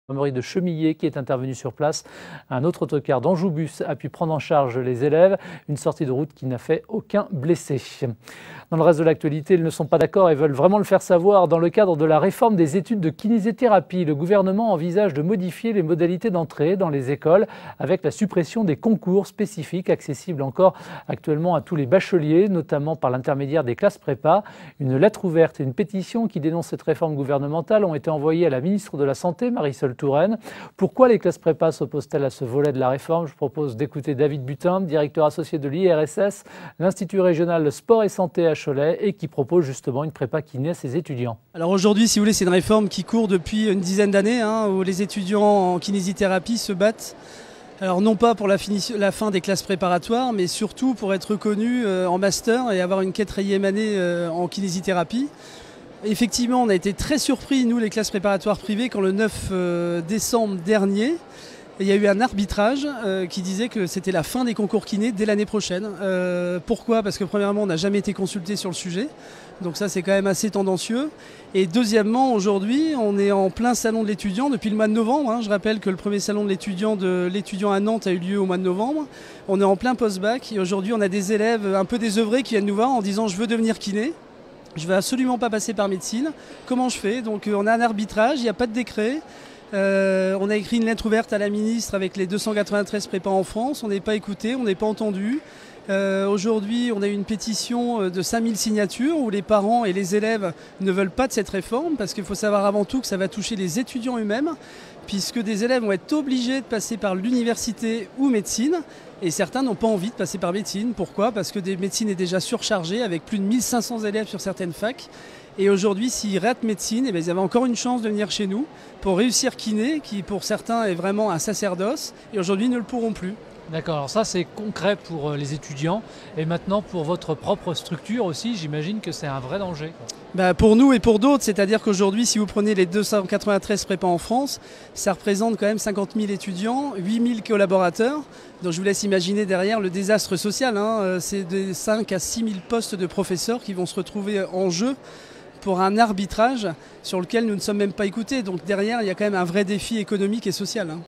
Gendarmerie de Chemillé qui est intervenu sur place. Un autre autocar d'Anjoubus a pu prendre en charge les élèves. Une sortie de route qui n'a fait aucun blessé. Dans le reste de l'actualité, ils ne sont pas d'accord et veulent vraiment le faire savoir. Dans le cadre de la réforme des études de kinésithérapie, le gouvernement envisage de modifier les modalités d'entrée dans les écoles avec la suppression des concours spécifiques accessibles encore actuellement à tous les bacheliers, notamment par l'intermédiaire des classes prépa. Une lettre ouverte et une pétition qui dénonce cette réforme gouvernementale ont été envoyées à la ministre de la Santé, Marisol Touraine. Pourquoi les classes prépa s'opposent-elles à ce volet de la réforme? Je propose d'écouter David Butin, directeur associé de l'IRSS, l'Institut régional Sport et Santé à Cholet, et qui propose justement une prépa kiné à ses étudiants. Alors aujourd'hui, si vous voulez, c'est une réforme qui court depuis une dizaine d'années, où les étudiants en kinésithérapie se battent. Alors non pas pour la fin des classes préparatoires, mais surtout pour être reconnus en master et avoir une 4e année en kinésithérapie. Effectivement, on a été très surpris, nous, les classes préparatoires privées, quand le 9 décembre dernier, il y a eu un arbitrage qui disait que c'était la fin des concours kinés dès l'année prochaine. Pourquoi? Parce que premièrement, on n'a jamais été consulté sur le sujet. Donc ça, c'est quand même assez tendancieux. Et deuxièmement, aujourd'hui, on est en plein salon de l'étudiant depuis le mois de novembre. Je rappelle que le premier salon de l'étudiant à Nantes a eu lieu au mois de novembre. On est en plein post-bac et aujourd'hui, on a des élèves un peu désœuvrés qui viennent nous voir en disant « je veux devenir kiné ». Je ne vais absolument pas passer par médecine. Comment je fais? Donc on a un arbitrage, il n'y a pas de décret. On a écrit une lettre ouverte à la ministre avec les 293 prépas en France. On n'est pas écouté, on n'est pas entendu. Aujourd'hui, on a eu une pétition de 5000 signatures où les parents et les élèves ne veulent pas de cette réforme parce qu'il faut savoir avant tout que ça va toucher les étudiants eux-mêmes puisque des élèves vont être obligés de passer par l'université ou médecine et certains n'ont pas envie de passer par médecine. Pourquoi? Parce que médecine est déjà surchargée avec plus de 1500 élèves sur certaines facs. Et aujourd'hui, s'ils ratent médecine, ils avaient encore une chance de venir chez nous pour réussir kiné, qui pour certains est vraiment un sacerdoce, et aujourd'hui ils ne le pourront plus. D'accord, alors ça c'est concret pour les étudiants et maintenant pour votre propre structure aussi, j'imagine que c'est un vrai danger. Pour nous et pour d'autres, c'est-à-dire qu'aujourd'hui si vous prenez les 293 prépas en France, ça représente quand même 50 000 étudiants, 8 000 collaborateurs, donc je vous laisse imaginer derrière le désastre social, c'est de 5 à 6 000 postes de professeurs qui vont se retrouver en jeu pour un arbitrage sur lequel nous ne sommes même pas écoutés. Donc derrière, il y a quand même un vrai défi économique et social.